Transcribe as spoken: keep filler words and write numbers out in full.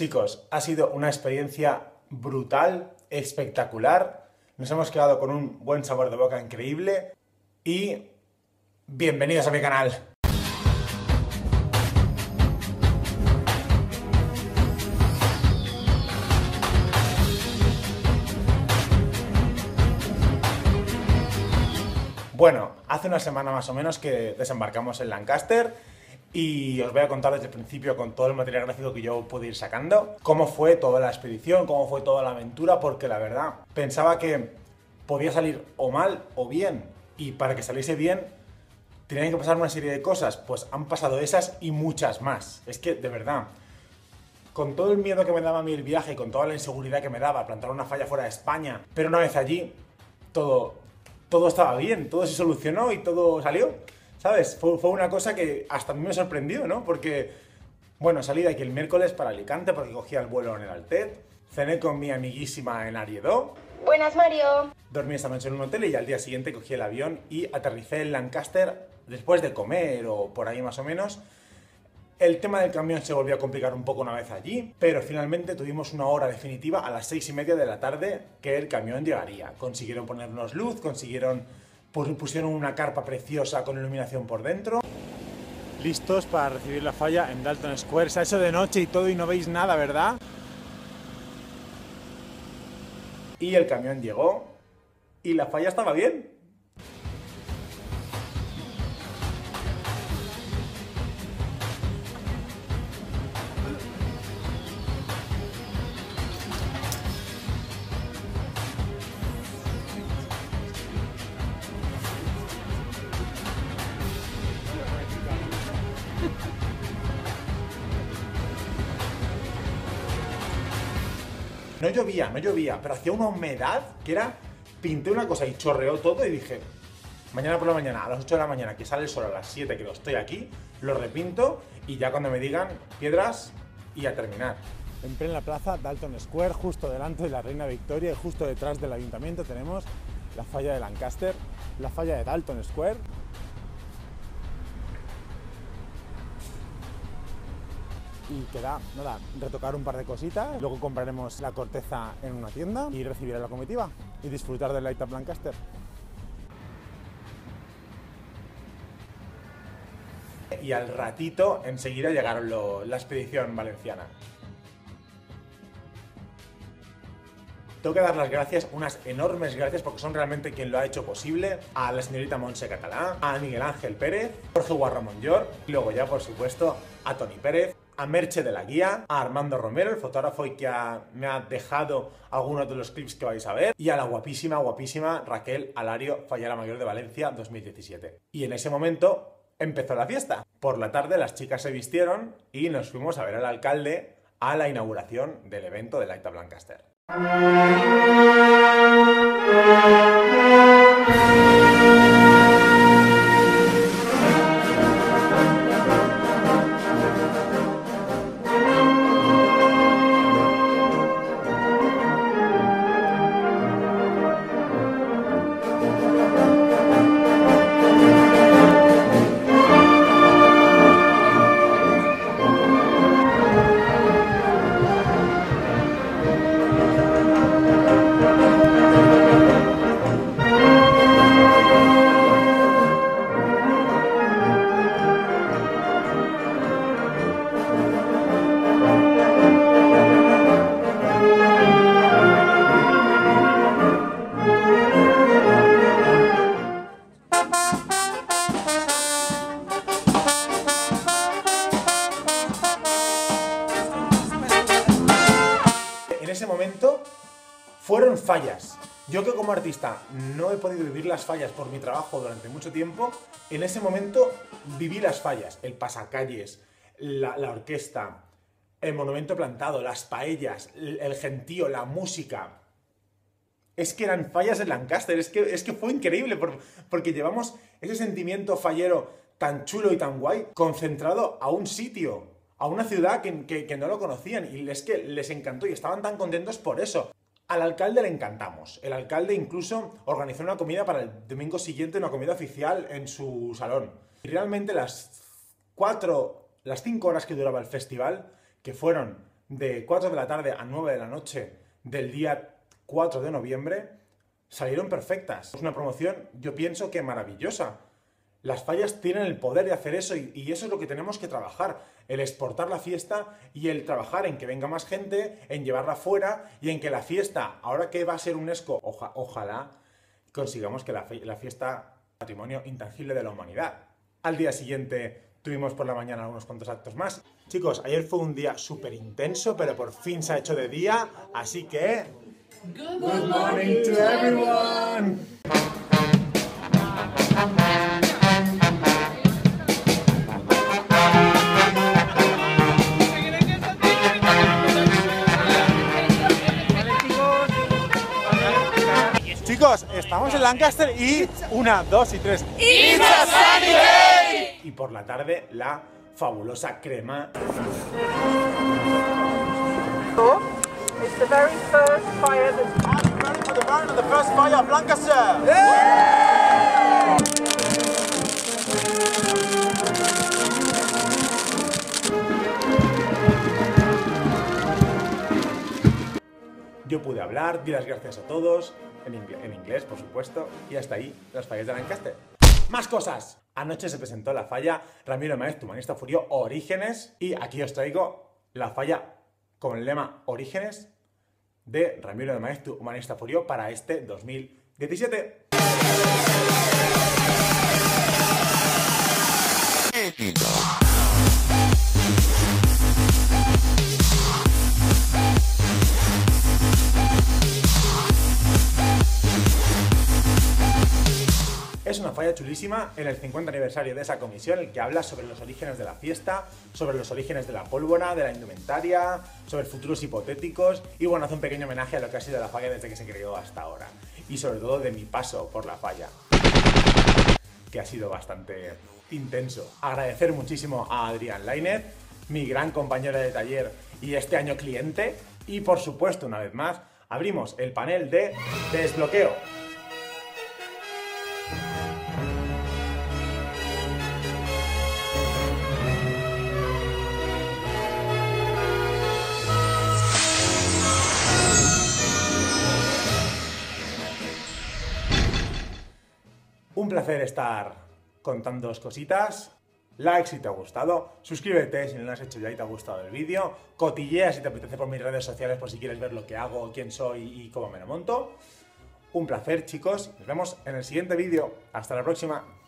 Chicos, ha sido una experiencia brutal, espectacular. Nos hemos quedado con un buen sabor de boca increíble y bienvenidos a mi canal. Bueno, hace una semana más o menos que desembarcamos en Lancaster y os voy a contar desde el principio, con todo el material gráfico que yo pude ir sacando, cómo fue toda la expedición, cómo fue toda la aventura, porque la verdad pensaba que podía salir o mal o bien, y para que saliese bien tenían que pasar una serie de cosas. Pues han pasado esas y muchas más. Es que, de verdad, con todo el miedo que me daba a mí el viaje, con toda la inseguridad que me daba plantar una falla fuera de España, pero una vez allí, todo, todo estaba bien, todo se solucionó y todo salió, ¿sabes? Fue, fue una cosa que hasta a mí me sorprendió, ¿no? Porque, bueno, salí de aquí el miércoles para Alicante porque cogía el vuelo en el Altet, cené con mi amiguísima en Ariedó. Buenas, Mario. Dormí esta noche en un hotel y al día siguiente cogí el avión y aterricé en Lancaster después de comer o por ahí más o menos. El tema del camión se volvió a complicar un poco una vez allí, pero finalmente tuvimos una hora definitiva a las seis y media de la tarde que el camión llegaría. Consiguieron ponernos luz, consiguieron, pusieron una carpa preciosa con iluminación por dentro. Listos para recibir la falla en Dalton Square. Se ha hecho de noche y todo y no veis nada, ¿verdad? Y el camión llegó y la falla estaba bien. No llovía, no llovía, pero hacía una humedad que era... Pinté una cosa y chorreó todo y dije, mañana por la mañana, a las ocho de la mañana, que sale el sol, a las siete, que lo estoy aquí, lo repinto y ya cuando me digan piedras y a terminar. Entré en la plaza Dalton Square, justo delante de la Reina Victoria y justo detrás del ayuntamiento tenemos la falla de Lancaster, la falla de Dalton Square. Y queda, nada, retocar un par de cositas, luego compraremos la corteza en una tienda y recibir a la comitiva y disfrutar del Light Up Lancaster. Y al ratito, enseguida llegaron lo, la expedición valenciana. Tengo que dar las gracias, unas enormes gracias, porque son realmente quien lo ha hecho posible, a la señorita Montse Catalá, a Miguel Ángel Pérez, Jorge Guarramón Llor, y luego ya, por supuesto, a Toni Pérez, a Merche de la Guía, a Armando Romero, el fotógrafo y que ha, me ha dejado algunos de los clips que vais a ver, y a la guapísima, guapísima Raquel Alario, Fallera Mayor de Valencia dos mil diecisiete. Y en ese momento empezó la fiesta. Por la tarde las chicas se vistieron y nos fuimos a ver al alcalde a la inauguración del evento de Light Up Lancaster. En ese momento fueron fallas. Yo que como artista no he podido vivir las fallas por mi trabajo durante mucho tiempo, en ese momento viví las fallas. El pasacalles, la, la orquesta, el monumento plantado, las paellas, el, el gentío, la música. Es que eran fallas en Lancaster, es que, es que fue increíble por, porque llevamos ese sentimiento fallero tan chulo y tan guay concentrado a un sitio, a una ciudad que, que, que no lo conocían, y es que les encantó y estaban tan contentos por eso. Al alcalde le encantamos. El alcalde incluso organizó una comida para el domingo siguiente, una comida oficial en su salón. Y realmente las cuatro, las cinco horas que duraba el festival, que fueron de cuatro de la tarde a nueve de la noche del día cuatro de noviembre salieron perfectas. Es una promoción, yo pienso que maravillosa. Las fallas tienen el poder de hacer eso y, y eso es lo que tenemos que trabajar, el exportar la fiesta y el trabajar en que venga más gente, en llevarla fuera y en que la fiesta, ahora que va a ser UNESCO, oja, ojalá consigamos que la, la fiesta patrimonio intangible de la humanidad. Al día siguiente tuvimos por la mañana algunos cuantos actos más. Chicos, ayer fue un día súper intenso, pero por fin se ha hecho de día, así que... Good morning to everyone! Chicos, estamos en Lancaster y una, dos y tres. ¡It's a sunny day! Y por la tarde, la fabulosa crema. It's the very first fire that's... I'm ready for the burn of the first fire of Lancaster! Yeah! Yo pude hablar, di las gracias a todos, en, inglés, en inglés, por supuesto, y hasta ahí las fallas de Lancaster. ¡Más cosas! Anoche se presentó la falla Ramiro de Maeztu, Humanista Furio, Orígenes, y aquí os traigo la falla con el lema Orígenes de Ramiro de Maeztu, Humanista Furio, para este dos mil diecisiete. Es una falla chulísima en el cincuenta aniversario de esa comisión, el que habla sobre los orígenes de la fiesta, sobre los orígenes de la pólvora, de la indumentaria, sobre futuros hipotéticos y bueno, hace un pequeño homenaje a lo que ha sido la falla desde que se creó hasta ahora y sobre todo de mi paso por la falla, que ha sido bastante intenso. Agradecer muchísimo a Adrián Lainez, mi gran compañero de taller y este año cliente, y por supuesto, una vez más, abrimos el panel de desbloqueo. Un placer estar contándoos cositas. Like si te ha gustado, suscríbete si no lo has hecho ya y te ha gustado el vídeo, cotillea si te apetece por mis redes sociales por si quieres ver lo que hago, quién soy y cómo me lo monto. Un placer, chicos, nos vemos en el siguiente vídeo. Hasta la próxima.